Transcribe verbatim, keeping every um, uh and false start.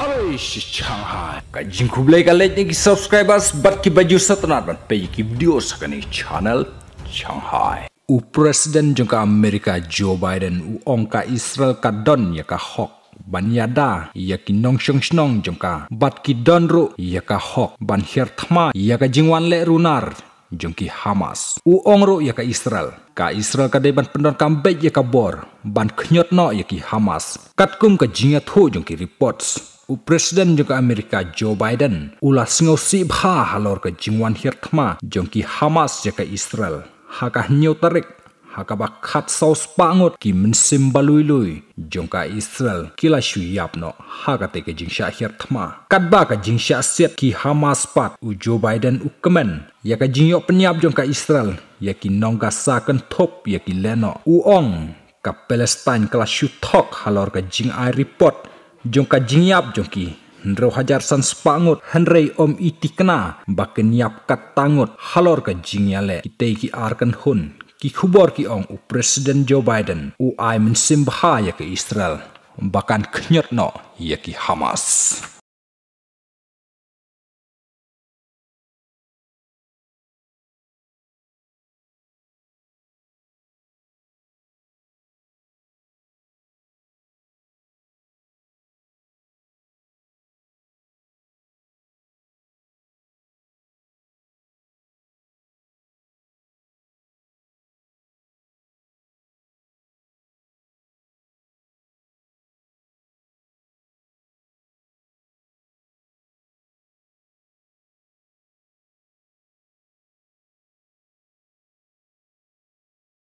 Alish Shanghai. Kajing kublai kalet ni subscribers bat ki baju satnat ban pe ki video sakani channel Shanghai. U Presiden jangka Amerika Joe Biden u ongka Israel ka don ya ka hok ban yada ya ki nong shong snong jangka bat ki don ru ya ka hok ban her thma ya ka jingwan le runar jongki Hamas u ongro ya ka Israel ka Israel ka de ban pendon kambe ya ka bor ban khnyot no ya ki Hamas katkum ka jinga tho jongki reports u Presiden jangka Amerika Joe Biden ula singo si bha halor ka jingwan her thma jongki Hamas ya ka Israel haka nyau tarik haka bakat saus pangot ki mensim balui lui jongka Israel kila shuyap no haka teke jingsha her thma katba ka jingsha set ki Hamas pat u Joe Biden u kmen ya ka jingyo penyap jongka Israel ya ki nongga saken thop ya ki leno u ong ka Palestine kala shuthok halor ka jing ai report jongka jingyap jongki Ndro hajar san spangut henrei om itikna baken yap kat tangut halor ka jingyale kitei ki arkan hun ki khubor ki ong u Presiden Joe Biden u ai mensim bahaya ke Israel bakan knyot no ya ki Hamas.